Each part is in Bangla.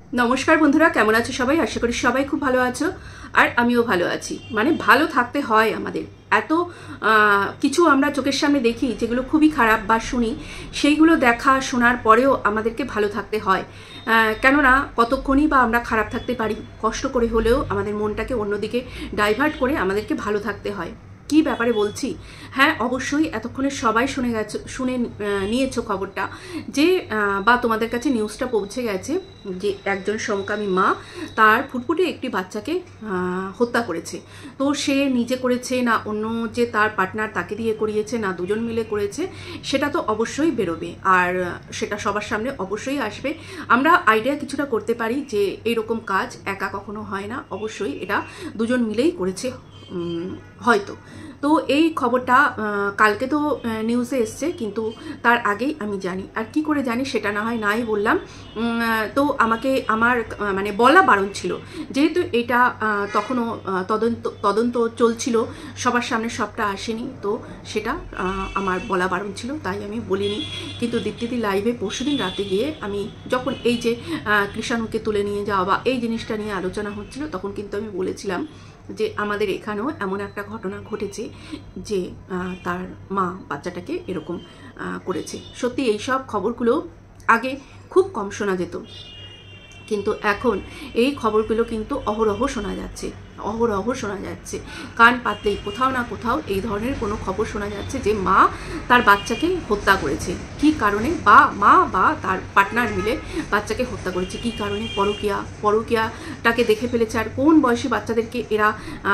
নমস্কার বন্ধুরা, কেমন আছো সবাই? আশা করি সবাই খুব ভালো আছো আর আমিও ভালো আছি। মানে ভালো থাকতে হয় আমাদের। এত কিছু আমরা চোখের সামনে দেখি যেগুলো খুবই খারাপ বা শুনি, সেইগুলো দেখা শোনার পরেও আমাদেরকে ভালো থাকতে হয়। কেননা কতক্ষণই বা আমরা খারাপ থাকতে পারি, কষ্ট করে হলেও আমাদের মনটাকে অন্যদিকে ডাইভার্ট করে আমাদেরকে ভালো থাকতে হয়। কি ব্যাপারে বলছি? হ্যাঁ, অবশ্যই এতক্ষণে সবাই শুনে নিয়েছো খবরটা, যে বা তোমাদের কাছে নিউজটা পৌঁছে গেছে যে একজন সমকামী মা তার ফুটফুটে একটি বাচ্চাকে হত্যা করেছে। তো সে নিজে করেছে না অন্য যে তার পার্টনার তাকে দিয়ে করিয়েছে না দুজন মিলে করেছে, সেটা তো অবশ্যই বেরোবে আর সেটা সবার সামনে অবশ্যই আসবে। আমরা আইডিয়া কিছুটা করতে পারি যে এইরকম কাজ একা কখনো হয় না, অবশ্যই এটা দুজন মিলেই করেছে হয়তো। তো এই খবরটা কালকে তো নিউজে এসছে, কিন্তু তার আগেই আমি জানি। আর কি করে জানি সেটা না হয় নাই বললাম। তো আমাকে আমার মানে বলা বারণ ছিল, যেহেতু এটা তখনও তদন্ত চলছিল, সবার সামনে সবটা আসেনি, তো সেটা আমার বলা বারণ ছিল, তাই আমি বলিনি। কিন্তু দীপ্তিদি লাইভে পরশুদিন রাতে গিয়ে আমি যখন এই যে কৃষাণুকে তুলে নিয়ে যাওয়া বা এই জিনিসটা নিয়ে আলোচনা হচ্ছিল, তখন কিন্তু আমি বলেছিলাম যে আমাদের এখানেও এমন একটা ঘটনা ঘটেছে যে তার মা বাচ্চাটাকে এরকম করেছে। সত্যি এই সব খবরগুলো আগে খুব কম শোনা যেত, কিন্তু এখন এই খবরগুলো কিন্তু অহরহ শোনা যাচ্ছে, অহরহ শোনা যাচ্ছে। কান পাতলেই কোথাও না কোথাও এই ধরনের কোনো খবর শোনা যাচ্ছে যে মা তার বাচ্চাকে হত্যা করেছে। কি কারণে? বা মা বা তার পার্টনার মিলে বাচ্চাকে হত্যা করেছে। কি কারণে? পরকীয়াটাকে দেখে ফেলেছে। আর কোন বয়সী বাচ্চাদেরকে এরা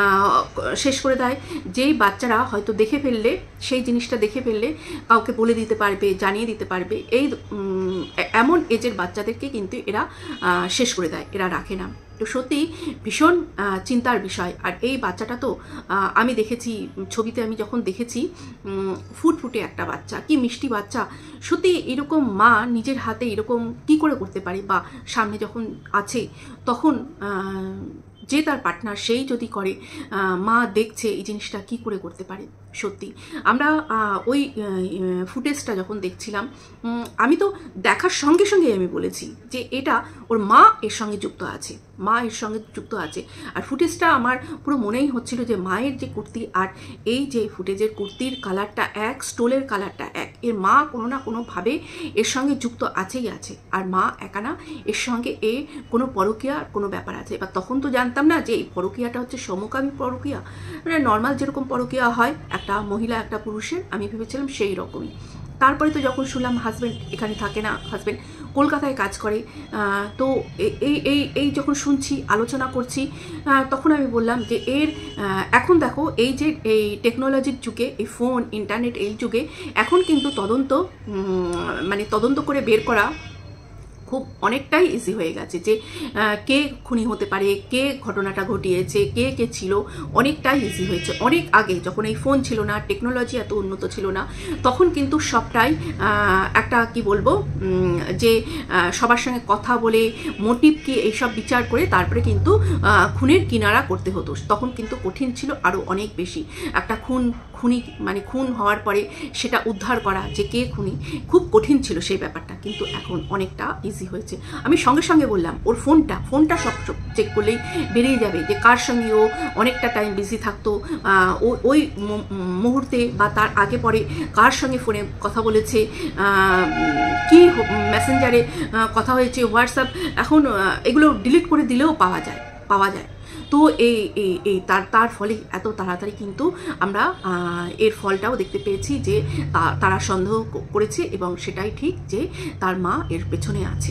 শেষ করে দেয়? যেই বাচ্চারা হয়তো দেখে ফেললে, সেই জিনিসটা দেখে ফেললে কাউকে বলে দিতে পারবে, জানিয়ে দিতে পারবে, এই এমন এজের বাচ্চাদেরকে কিন্তু এরা শেষ করে দেয়, এরা রাখে না। তো সত্যি ভীষণ চিন্তার বিষয়। আর এই বাচ্চাটা তো আমি দেখেছি ছবিতে, আমি যখন দেখেছি ফুটফুটে একটা বাচ্চা, কি মিষ্টি বাচ্চা। সত্যি এরকম মা নিজের হাতে এরকম কি করে করতে পারে? বা সামনে যখন আছে তখন যে তার পার্টনার সেই যদি করে, মা দেখছে, এই জিনিসটা কি করে করতে পারে? সত্যি আমরা ওই ফুটেজটা যখন দেখছিলাম, আমি তো দেখার সঙ্গে সঙ্গে আমি বলেছি যে এটা ওর মা এর সঙ্গে যুক্ত আছে, মা এর সঙ্গে যুক্ত আছে। আর ফুটেজটা আমার পুরো মনেই হচ্ছিল যে মায়ের যে কুর্তি আর এই যে ফুটেজের কুর্তির কালারটা এক, স্টোলের কালারটা এক, এর মা কোনো না কোনোভাবে এর সঙ্গে যুক্ত আছেই আছে। আর মা একা না, এর সঙ্গে কোনো পরকীয়ার কোনো ব্যাপার আছে। এবার তখন তো জানতাম না যে এই পরকীয়াটা হচ্ছে সমকামী পরকীয়া, মানে নর্মাল যেরকম পরকীয়া হয় একটা মহিলা একটা পুরুষের, আমি ভেবেছিলাম সেই রকমই। তারপরে তো যখন শুনলাম হাজব্যান্ড এখানে থাকে না, হাজব্যান্ড কলকাতায় কাজ করে, তো এই যখন শুনছি, আলোচনা করছি, তখন আমি বললাম যে এর এখন দেখো এই যে এই টেকনোলজির যুগে, এই ফোন ইন্টারনেট এই যুগে এখন কিন্তু তদন্ত করে বের করা খুব অনেকটাই ইজি হয়ে গেছে, যে কে খুনি হতে পারে, কে ঘটনাটা ঘটিয়েছে, কে ছিল, অনেকটাই ইজি হয়েছে। অনেক আগে যখন এই ফোন ছিল না, টেকনোলজি এত উন্নত ছিল না, তখন কিন্তু সবটাই একটা কি বলবো, যে সবার সঙ্গে কথা বলে মোটিভ কি এইসব বিচার করে তারপরে কিন্তু খুনের কিনারা করতে হতো। তখন কিন্তু কঠিন ছিল আরও অনেক বেশি। একটা খুন হওয়ার পরে সেটা উদ্ধার করা যে কে খুনি, খুব কঠিন ছিল সেই ব্যাপারটা, কিন্তু এখন অনেকটা ইজি হয়েছে। আমি সঙ্গে সঙ্গে বললাম ওর ফোনটা সব চেক করলেই বেরিয়ে যাবে যে কার সঙ্গে ও অনেকটা টাইম বিজি থাকতো, ওই মুহূর্তে বা তার আগে পরে কার সঙ্গে ফোনে কথা বলেছে, কি মেসেঞ্জারে কথা হয়েছে, হোয়াটসঅ্যাপ, এখন এগুলো ডিলিট করে দিলেও পাওয়া যায়। তো এই তার ফলে এত তাড়াতাড়ি কিন্তু আমরা এর ফলটাও দেখতে পেয়েছি যে তারা সন্দেহ করেছে, এবং সেটাই ঠিক যে তার মা এর পেছনে আছে,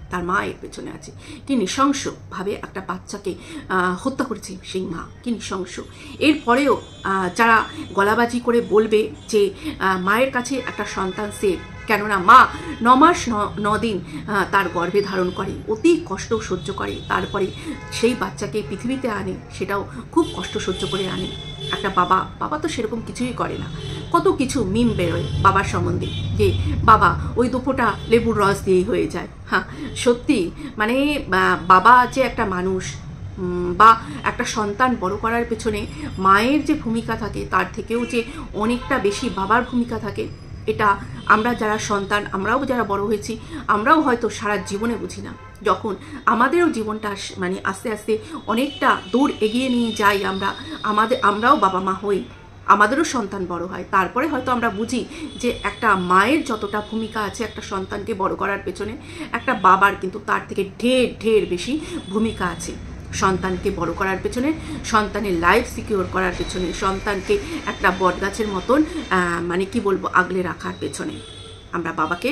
কি নৃশংসভাবে একটা বাচ্চাকে হত্যা করেছে সেই মা, কি নৃশংস। এরপরেও যারা গলাবাজি করে বলবে যে মায়ের কাছে একটা সন্তান সেফ, কেননা মা 9 মাস 9 দিন তার গর্ভে ধারণ করে, অতি কষ্ট সহ্য করে, তারপরে সেই বাচ্চাকে পৃথিবীতে আনে, সেটাও খুব কষ্ট সহ্য করে আনে। একটা বাবা তো সেরকম কিছুই করে না। কত কিছু মিম বেরোয় বাবার সম্বন্ধে, যে বাবা ওই দুপোটা লেবুর রস দিয়েই হয়ে যায়। হ্যাঁ, সত্যি মানে বাবা যে একটা মানুষ, বা একটা সন্তান বড় করার পেছনে মায়ের যে ভূমিকা থাকে তার থেকেও যে অনেকটা বেশি বাবার ভূমিকা থাকে, এটা আমরা যারা সন্তান, আমরাও যারা বড় হয়েছি, আমরাও হয়তো সারা জীবনে বুঝি না। যখন আমাদেরও জীবনটা মানে আস্তে আস্তে অনেকটা দূর এগিয়ে নিয়ে যাই, আমরাও বাবা মা হই, আমাদেরও সন্তান বড় হয়, তারপরে হয়তো আমরা বুঝি যে একটা মায়ের যতটা ভূমিকা আছে একটা সন্তানকে বড় করার পেছনে, একটা বাবার কিন্তু তার থেকে ঢের বেশি ভূমিকা আছে সন্তানকে বড় করার পেছনে, সন্তানের লাইফ সিকিউর করার পেছনে, সন্তানকে একটা বটগাছের মতন মানে কি বলবো আগলে রাখার পেছনে। আমরা বাবাকে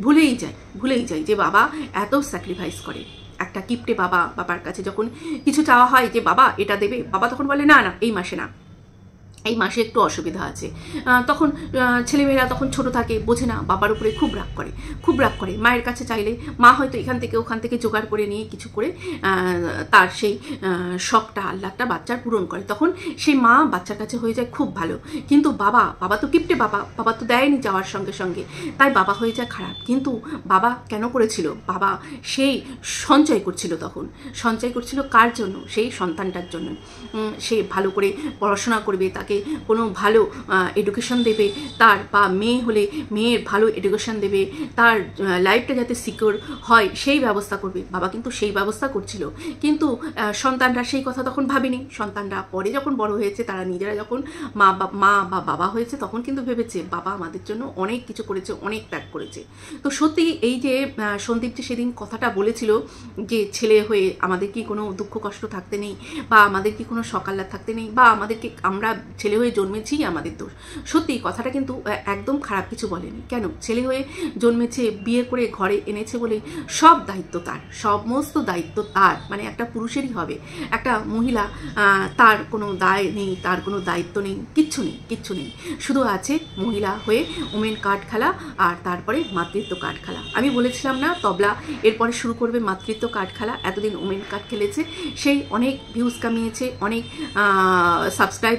ভুলেই যাই যে বাবা এত স্যাক্রিফাইস করে। একটা কিপটে বাবার কাছে যখন কিছু চাওয়া হয় যে বাবা এটা দেবে, বাবা তখন বলে না এই মাসে না, এই মাসে একটু অসুবিধা আছে। তখন ছেলেমেয়েরা তখন ছোট থাকে, বোঝে না, বাবার উপরে খুব রাগ করে। মায়ের কাছে চাইলে মা হয়তো এখান থেকে ওখান থেকে জোগাড় করে নিয়ে কিছু করে তার সেই শখটা আহ্লাদটা বাচ্চার পূরণ করে। তখন সেই মা বাচ্চার কাছে হয়ে যায় খুব ভালো, কিন্তু বাবা তো কিপটে, বাবা তো দেয়নি যাওয়ার সঙ্গে সঙ্গে, তাই বাবা হয়ে যায় খারাপ। কিন্তু বাবা কেন করেছিল? বাবা সেই সঞ্চয় করছিল, তখন সঞ্চয় করছিল কার জন্য? সেই সন্তানটার জন্য। সে ভালো করে পড়াশোনা করবে, তাকে কোনো ভালো এডুকেশন দেবে, তার বা মেয়ে হলে মেয়ের ভালো এডুকেশন দেবে, তার লাইফটা যাতে সিকিউর হয় সেই ব্যবস্থা করবে। বাবা কিন্তু সেই ব্যবস্থা করছিল, কিন্তু সন্তানরা সেই কথা তখন ভাবেনি। সন্তানরা পরে যখন বড় হয়েছে, তারা নিজেরা যখন মা বা বাবা হয়েছে, তখন কিন্তু ভেবেছে বাবা আমাদের জন্য অনেক কিছু করেছে, অনেক ত্যাগ করেছে। তো সত্যি এই যে সন্দীপ যে সেদিন কথাটা বলেছিল যে ছেলে হয়ে আমাদের কি কোনো দুঃখ কষ্ট থাকতে নেই, বা আমাদের কি কোনো সকাল্লা থাকতে নেই, বা আমাদেরকে আমরা ছেলে হয়ে জন্মেছি আমাদের দোষ। সত্যি কথাটা কিন্তু একদম খারাপ কিছু বলেনি। কেন? ছেলে হয়ে জন্মেছে, বিয়ে করে ঘরে এনেছে বলে সব দায়িত্ব তার, সমস্ত দায়িত্ব তার, মানে একটা পুরুষেরই হবে। একটা মহিলা তার কোনো দায় নেই, তার কোনো দায়িত্ব নেই, কিচ্ছু নেই। শুধু আছে মহিলা হয়ে ওমেন কার্ড খেলা, আর তারপরে মাতৃত্ব কার্ড খেলা। আমি বলেছিলাম না তবলা এরপরে শুরু করবে মাতৃত্ব কার্ড খেলা। এতদিন ওমেন কার্ড খেলেছে, সেই অনেক ভিউজ কামিয়েছে, অনেক সাবস্ক্রাইব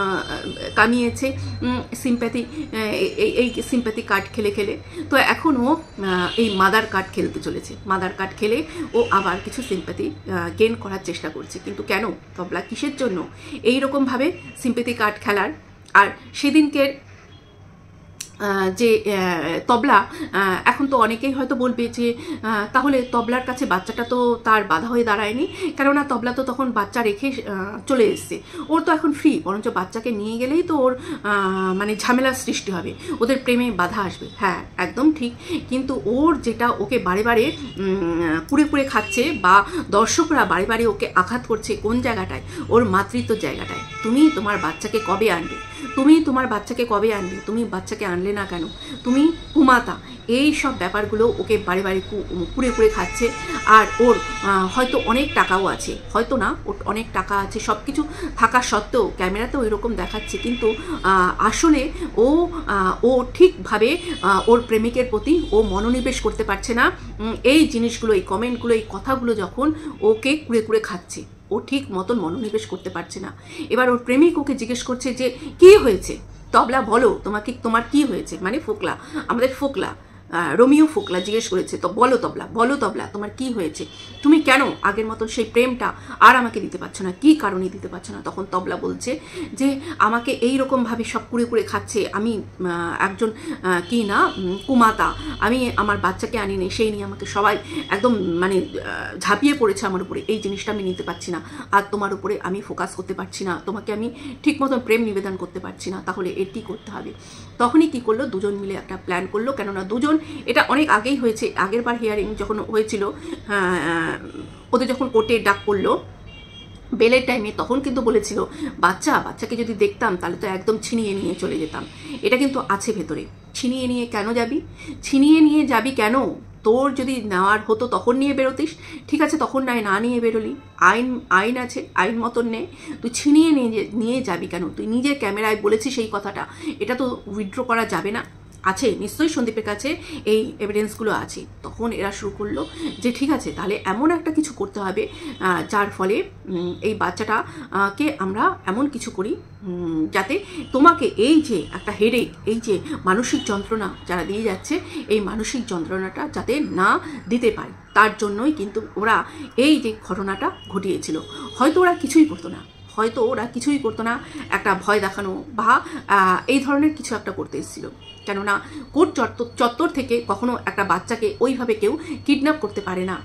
কামিয়েছে, সিম্প্যাথি, এই সিম্প্যাথি কার্ড খেলে। তো এখন ও এই মাদার কার্ড খেলতে চলেছে। মাদার কার্ড খেলে ও আবার কিছু সিম্প্যাথি গেইন করার চেষ্টা করছে। কিন্তু কেন? তবলা কিসের জন্য এইরকমভাবে সিম্প্যাথি কার্ড খেলার? আর সেদিনকে যে তবলা, এখন তো অনেকেই হয়তো বলবে যে তাহলে তবলার কাছে বাচ্চাটা তো তার বাধা হয়ে দাঁড়ায়নি, কেননা তবলা তো তখন বাচ্চা রেখে চলে এসছে, ওর তো এখন ফ্রি, বরঞ্চ বাচ্চাকে নিয়ে গেলেই তো ওর মানে ঝামেলার সৃষ্টি হবে, ওদের প্রেমে বাধা আসবে। হ্যাঁ, একদম ঠিক, কিন্তু ওর যেটা ওকে বারে কুড়ে খাচ্ছে, বা দর্শকরা বারে ওকে আঘাত করছে কোন জায়গাটায়? ওর মাতৃত্ব জায়গাটায়। তুমি তোমার বাচ্চাকে কবে আনবে? তুমি বাচ্চাকে আনলে না কেন? তুমি কুমাতা, এই সব ব্যাপারগুলো ওকে বারে কুড়ে খাচ্ছে। আর ওর হয়তো অনেক টাকাও আছে, হয়তো না, ওর অনেক টাকা আছে, সব কিছু থাকা সত্ত্বেও ক্যামেরাতেও এরকম দেখাচ্ছে, কিন্তু আসলে ও ঠিকভাবে ওর প্রেমিকের প্রতি ও মনোনিবেশ করতে পারছে না। এই জিনিসগুলো, এই কমেন্টগুলো, এই কথাগুলো যখন ওকে কুড়ে খাচ্ছে, ও ঠিক মতন মনোনিবেশ করতে পারছে না। এবার ওর প্রেমিক ওকে জিজ্ঞেস করছে যে কি হয়েছে তবলা, বলো তোমার কি হয়েছে? মানে ফোকলা, আমাদের ফোকলা, রোমিও ফোকলা জিজ্ঞেস করেছে, তো বলো তবলা তোমার কি হয়েছে? তুমি কেন আগের মতন সেই প্রেমটা আর আমাকে দিতে পারছো না? কি কারণে দিতে পারছো না? তখন তবলা বলছে যে আমাকে এইরকমভাবে সব কুড়ে খাচ্ছে, আমি একজন কি না কুমাতা, আমি আমার বাচ্চাকে আনিনি, সেই নিয়ে আমাকে সবাই একদম মানে ঝাঁপিয়ে পড়েছে আমার উপরে, এই জিনিসটা আমি নিতে পারছি না, আর তোমার উপরে আমি ফোকাস করতে পারছি না, তোমাকে আমি ঠিক মতন প্রেম নিবেদন করতে পারছি না, তাহলে এর কী করতে হবে? তখনই কি করলো, দুজন মিলে একটা প্ল্যান করলো, কেননা দুজন, এটা অনেক আগেই হয়েছে, আগের বার হিয়ারিং যখন হয়েছিল, ওদের যখন কোর্টে ডাক করলো বেলের টাইমে, তখন কিন্তু বলেছিল বাচ্চাকে যদি দেখতাম তাহলে তো একদম ছিনিয়ে নিয়ে চলে যেতাম। এটা কিন্তু আছে ভেতরে। ছিনিয়ে নিয়ে যাবি কেন? তোর যদি নেওয়ার হতো তখন নিয়ে বেরোতিস, ঠিক আছে, তখন না নিয়ে বেরোলি, আইন আছে, আইন মতন নে, তুই ছিনিয়ে নিয়ে যাবি কেন? তুই নিজের ক্যামেরায় বলেছিস সেই কথাটা, এটা তো উইথড্র করা যাবে না। আছে নিশ্চয়ই, সন্দীপের কাছে এই এভিডেন্সগুলো আছে। তখন এরা শুরু করলো যে ঠিক আছে, তাহলে এমন একটা কিছু করতে হবে যার ফলে এই বাচ্চাটাকে আমরা এমন কিছু করি যাতে তোমাকে এই যে একটা হেডেক, এই যে মানসিক যন্ত্রণা যারা দিয়ে যাচ্ছে, এই মানসিক যন্ত্রণাটা যাতে না দিতে পারে, তার জন্যই কিন্তু ওরা এই যে ঘটনাটা ঘটিয়েছিল। হয়তো ওরা কিছুই করতো না, একটা ভয় দেখানো বা এই ধরনের কিছু একটা করতে এসেছিল। কেননা কোর্ট চত্বর থেকে কখনো একটা বাচ্চাকে ওইভাবে কেউ কিডন্যাপ করতে পারে না,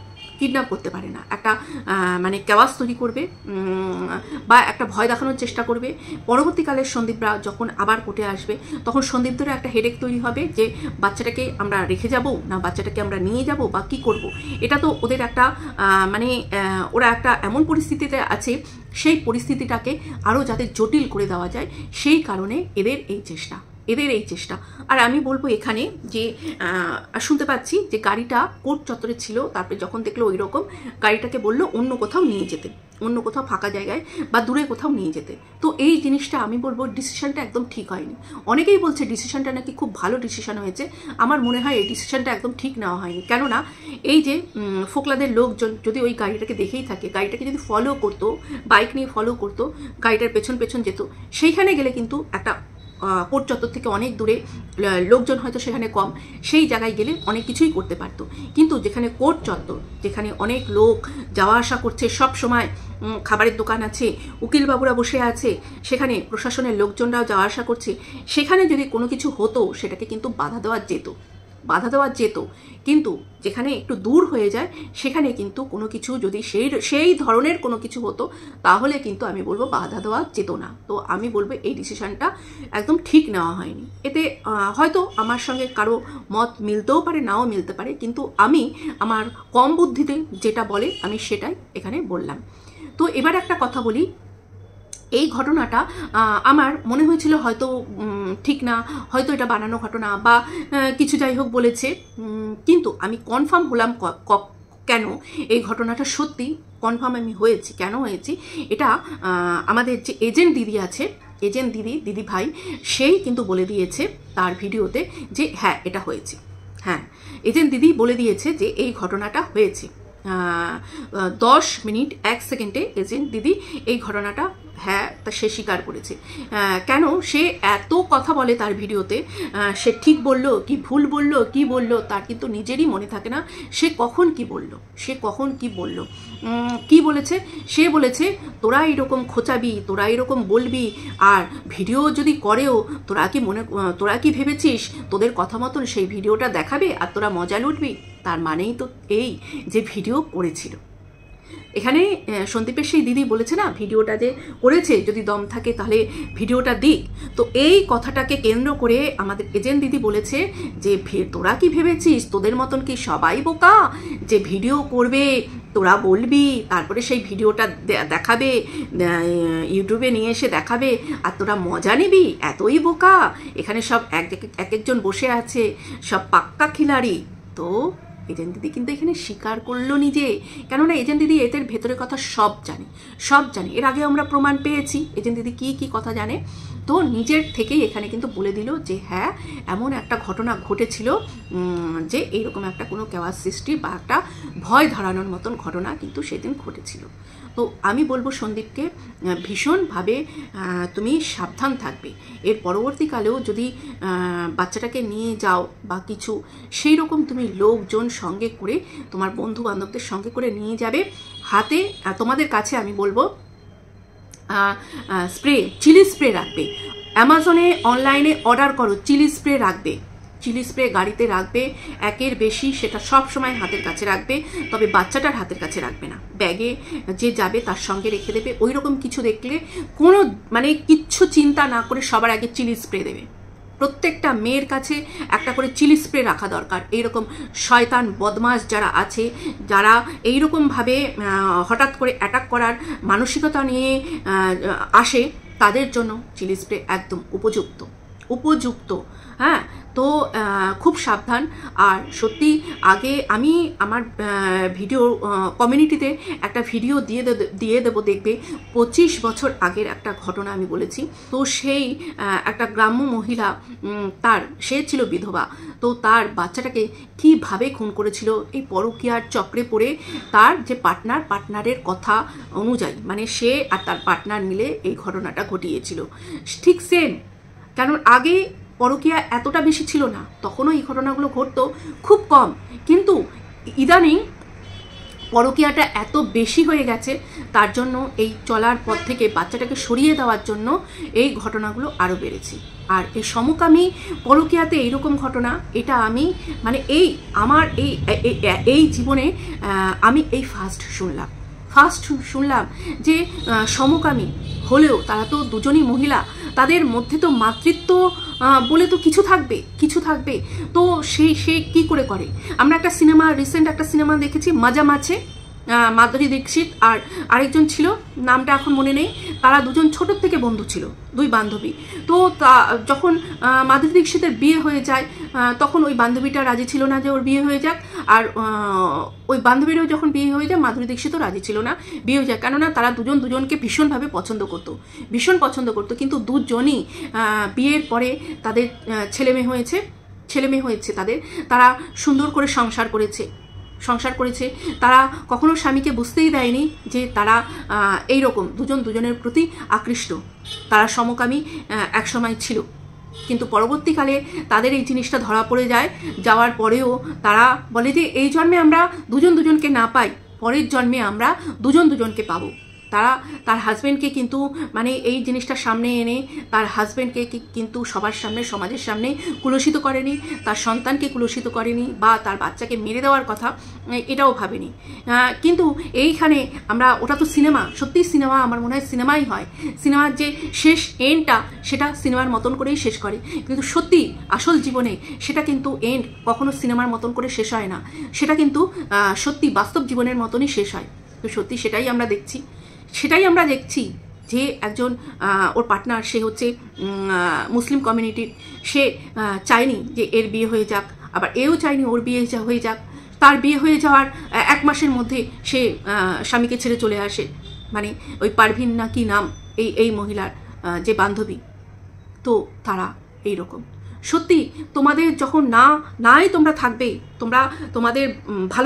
কিডন্যাপ করতে পারে না, একটা মানে কেওয়াস তৈরি করবে বা একটা ভয় দেখানোর চেষ্টা করবে। পরবর্তীকালে সন্দীপরা যখন আবার কোর্টে আসবে তখন সন্দীপদেরও একটা হেডেক তৈরি হবে যে বাচ্চাটাকে আমরা রেখে যাব না বাচ্চাটাকে আমরা নিয়ে যাব বা কি করব। এটা তো ওদের একটা মানে ওরা একটা এমন পরিস্থিতিতে আছে, সেই পরিস্থিতিটাকে আরও যাতে জটিল করে দেওয়া যায় সেই কারণে এদের এই চেষ্টা। আর আমি বলবো এখানে যে শুনতে পাচ্ছি যে গাড়িটা কোর্ট চত্বরে ছিল, তারপরে যখন দেখলো ওই রকম গাড়িটাকে বললো অন্য কোথাও নিয়ে যেতে, অন্য কোথাও ফাঁকা জায়গায় বা দূরে কোথাও নিয়ে যেতে। তো এই জিনিসটা আমি বলবো ডিসিশনটা একদম ঠিক হয়নি। অনেকেই বলছে ডিসিশনটা নাকি খুব ভালো ডিসিশন হয়েছে, আমার মনে হয় এই ডিসিশনটা একদম ঠিক নেওয়া হয়নি। কেননা এই যে ফোকলাদের লোকজন যদি ওই গাড়িটাকে দেখেই থাকে, গাড়িটাকে যদি ফলো করতো, বাইক নিয়ে ফলো করতো, গাড়িটার পেছন পেছন যেত, সেইখানে গেলে কিন্তু একটা কোর্ট চত্বর থেকে অনেক দূরে, লোকজন হয়তো সেখানে কম, সেই জায়গায় গেলে অনেক কিছুই করতে পারতো। কিন্তু যেখানে কোর্ট চত্বর, যেখানে অনেক লোক যাওয়া আসা করছে, সব সময় খাবারের দোকান আছে, উকিলবাবুরা বসে আছে, সেখানে প্রশাসনের লোকজনরাও যাওয়া আসা করছে, সেখানে যদি কোনো কিছু হতো সেটাকে কিন্তু বাধা দেওয়া যেত। কিন্তু যেখানে একটু দূর হয়ে যায় সেখানে কিন্তু কোনো কিছু যদি সেই ধরনের কোনো কিছু হতো তাহলে কিন্তু আমি বলবো বাধা দেওয়া যেত না। তো আমি বলবো এই ডিসিশনটা একদম ঠিক নেওয়া হয়নি। এতে হয়তো আমার সঙ্গে কারো মত মিলতেও পারে, নাও মিলতে পারে, কিন্তু আমি আমার কম বুদ্ধিতে যেটা বলে আমি সেটাই এখানে বললাম। তো এবার একটা কথা বলি, এই ঘটনাটা আমার মনে হয়েছিল হয়তো ঠিক না, হয়তো এটা বানানো ঘটনা বা কিছু যাই হোক বলেছে, কিন্তু আমি কনফার্ম হলাম কেন এই ঘটনাটা সত্যি কনফার্ম আমি হয়েছি, কেন হয়েছি এটা আমাদের যে এজেন্ট দিদি আছে, এজেন্ট দিদি ভাই, সেই কিন্তু বলে দিয়েছে তার ভিডিওতে যে হ্যাঁ এটা হয়েছে। হ্যাঁ, এজেন্ট দিদি বলে দিয়েছে যে এই ঘটনাটা হয়েছে। 10 মিনিট 1 সেকেন্ডে এজেন্ট দিদি এই ঘটনাটা হ্যাঁ তা সে স্বীকার করেছে। কেন সে এত কথা বলে তার ভিডিওতে, সে ঠিক বলল কি ভুল বলল কি বলল তার কিন্তু নিজেরই মনে থাকে না, সে কখন কি বলল। কি বলেছে? সে বলেছে তোরা এরকম খোঁচাবি, তোরা এরকম বলবি, আর ভিডিও যদি করেও তোরা কি ভেবেছিস তোদের কথা মতন সেই ভিডিওটা দেখাবে আর তোরা মজা লুটবি? তার মানেই তো এই যে ভিডিও করেছিল। এখানে সন্দীপের সেই দিদি বলেছে না ভিডিওটা যে করেছে, যদি দম থাকে তাহলে ভিডিওটা দিক। তো এই কথাটাকে কেন্দ্র করে আমাদের এজেন্ট দিদি বলেছে যে তোরা কি ভেবেছিস তোদের মতন কি সবাই বোকা যে ভিডিও করবে, তোরা বলবি, তারপরে সেই ভিডিওটা দেখাবে, ইউটিউবে নিয়ে এসে দেখাবে আর তোরা মজা নিবি? এতই বোকা? এখানে সব একজন বসে আছে, সব পাক্কা খিলাড়ি। তো এজেন্ট দিদি কিন্তু এখানে স্বীকার করলো নিজে, কেননা এজেন্ট দিদি এদের ভেতরের কথা সব জানে। এর আগে আমরা প্রমাণ পেয়েছি এজেন্ট দিদি কি কথা জানে। তো নিজের থেকেই এখানে কিন্তু বলে দিল যে হ্যাঁ এমন একটা ঘটনা ঘটেছিল যে এইরকম একটা কোনো কেওয়াস সৃষ্টি বা একটা ভয় ধরানোর মতন ঘটনা কিন্তু সেদিন ঘটেছিল। তো আমি বলবো সন্দীপকে ভীষণভাবে তুমি সাবধান থাকবে। এর পরবর্তীকালেও যদি বাচ্চাটাকে নিয়ে যাও বা কিছু সেই রকম তুমি লোকজন সঙ্গে করে, তোমার বন্ধু বান্ধবদের সঙ্গে করে নিয়ে যাবে। হাতে তোমাদের কাছে আমি বলবো চিলি স্প্রে রাখবে। অ্যামাজনে অনলাইনে অর্ডার করো, চিলি স্প্রে রাখবে, চিলি স্প্রে গাড়িতে রাখবে, একের বেশি সেটা সব সময় হাতের কাছে রাখবে, তবে বাচ্চাটার হাতের কাছে রাখবে না, ব্যাগে যে যাবে তার সঙ্গে রেখে দেবে। ওই রকম কিছু দেখলে কোনো মানে কিচ্ছু চিন্তা না করে সবার আগে চিলি স্প্রে দেবে। প্রত্যেকটা মেয়ের কাছে একটা করে চিলি স্প্রে রাখা দরকার। এইরকম শয়তান বদমাশ যারা আছে, যারা এইরকমভাবে হঠাৎ করে অ্যাটাক করার মানসিকতা নিয়ে আসে, তাদের জন্য চিলি স্প্রে একদম উপযুক্ত। হ্যাঁ, তো খুব সাবধান। আর সত্যি আগে আমি আমার ভিডিও কমিউনিটিতে একটা ভিডিও দিয়ে দেবো, দেখবে 25 বছর আগের একটা ঘটনা আমি বলেছি। তো সেই একটা গ্রাম্য মহিলা, সে ছিল বিধবা, তো তার বাচ্চাটাকে কিভাবে খুন করেছিল এই পরকীয়ার চক্রে পড়ে। তার যে পার্টনারের কথা অনুযায়ী, মানে সে আর তার পার্টনার মিলে এই ঘটনাটা ঘটিয়েছিল। ঠিক সেম, কারণ আগে পরকীয়া এতটা বেশি ছিল না, তখনও এই ঘটনাগুলো ঘটতো খুব কম, কিন্তু ইদানিং পরকীয়াটা এত বেশি হয়ে গেছে, তার জন্য এই চলার পথ থেকে বাচ্চাটাকে সরিয়ে দেওয়ার জন্য এই ঘটনাগুলো আরও বেড়েছে। আর এই সমকামী পরকীয়াতে এইরকম ঘটনা, এটা আমি মানে আমার এই জীবনে আমি এই ফার্স্ট শুনলাম যে সমকামী হলেও তারা তো দুজনই মহিলা, তাদের মধ্যে তো মাতৃত্ব বলে তো কিছু থাকবে। তো সে কি করে করে? আমরা একটা সিনেমা, রিসেন্ট একটা সিনেমা দেখেছি, মজা মাছে, মাধুরী দীক্ষিত আর আরেকজন ছিল, নামটা এখন মনে নেই। তারা দুজন ছোটোর থেকে বন্ধু ছিল, দুই বান্ধবী। তো যখন মাধুরী দীক্ষিতের বিয়ে হয়ে যায়, তখন ওই বান্ধবীটা রাজি ছিল না যে ওর বিয়ে হয়ে যাক, আর ওই বান্ধবীরও যখন বিয়ে হয়ে যায় মাধুরী দীক্ষিতও রাজি ছিল না বিয়ে হয়ে যায়, কেননা তারা দুজনকে ভীষণভাবে পছন্দ করতো। কিন্তু দুজনই বিয়ের পরে তাদের ছেলে মেয়ে হয়েছে তাদের, তারা সুন্দর করে সংসার করেছে। তারা কখনো স্বামীকে বুঝতেই দেয়নি যে তারা এইরকম দুজনের প্রতি আকৃষ্ট, তারা সমকামী একসময় ছিল। কিন্তু পরবর্তীকালে তাদের এই জিনিসটা ধরা পড়ে যাওয়ার পরেও তারা বলে যে এই জন্মে আমরা দুজনকে না পাই, পরের জন্মে আমরা দুজনকে পাবো। তার হাজব্যান্ডকে কিন্তু মানে এই জিনিসটা সামনে এনে তার হাজব্যান্ডকে কিন্তু সবার সামনে, সমাজের সামনে কুলসিত করেনি, তার সন্তানকে কুলসিত করেনি, বা তার বাচ্চাকে মেরে দেওয়ার কথা এটাও ভাবেনি। কিন্তু এইখানে আমরা, ওটা তো সিনেমা, সত্যিই সিনেমা, আমার মনে হয় সিনেমাই হয়, সিনেমার যে শেষ এন্ডটা সেটা সিনেমার মতন করেই শেষ করে, কিন্তু সত্যি আসল জীবনে সেটা কিন্তু এন্ড কখনো সিনেমার মতন করে শেষ হয় না, সেটা কিন্তু সত্যি বাস্তব জীবনের মতনই শেষ হয়। তো সত্যি সেটাই আমরা দেখছি যে একজন ওর পার্টনার, সে হচ্ছে মুসলিম কমিউনিটির, সে চায়নি যে এর বিয়ে হয়ে যাক, আবার এও চায়নি ওর বিয়ে হয়ে যাক। তার বিয়ে হয়ে যাওয়ার 1 মাসের মধ্যে সে স্বামীকে ছেড়ে চলে আসে, মানে ওই পারভিন না কি নাম এই মহিলার যে বান্ধবী। তো তারা এইরকম, সত্যি তোমাদের যখন নাই তোমরা থাকবে, তোমাদের ভালো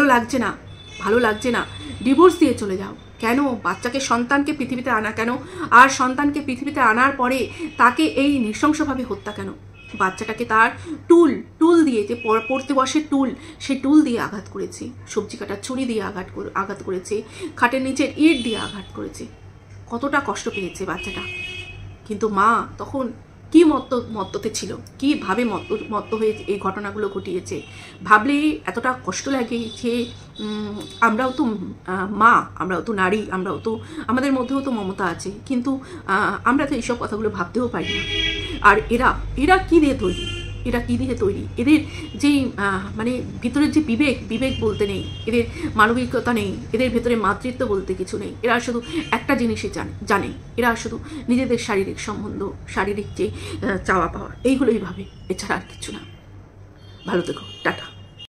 লাগছে না, ডিভোর্স দিয়ে চলে যাও। কেন? বাচ্চাকে, সন্তানকে পৃথিবীতে আনা কেন? আর সন্তানকে পৃথিবীতে আনার পরে তাকে এই নৃশংসভাবে হত্যা কেন? বাচ্চাটাকে তার টুল দিয়ে, যে পড়তে বসে টুল, সেই টুল দিয়ে আঘাত করেছে, সবজি কাটার ছুরি দিয়ে আঘাত করেছে, খাটের নিচের ইট দিয়ে আঘাত করেছে। কতটা কষ্ট পেয়েছে বাচ্চাটা। কিন্তু মা তখন কি মত্ততে ছিল, কীভাবে মত্ত হয়ে এই ঘটনাগুলো ঘটিয়েছে, ভাবলে এতটা কষ্ট লাগে যে আমরাও তো মা, আমরাও তো নারী, আমাদের মধ্যেও তো মমতা আছে, কিন্তু আমরা তো এইসব কথাগুলো ভাবতেও পারি না। আর এরা কী দিয়ে তৈরি, এদের যেই মানে ভিতরের যে বিবেক বলতে নেই, এদের মানবিকতা নেই, এদের ভেতরে মাতৃত্ব বলতে কিছু নেই। এরা শুধু একটা জিনিসই জানে, এরা শুধু নিজেদের শারীরিক সম্বন্ধ, শারীরিক যে চাওয়া পাওয়া, এইগুলোই ভাবে, এছাড়া আর কিছু না। ভালো থেকো, টাটা।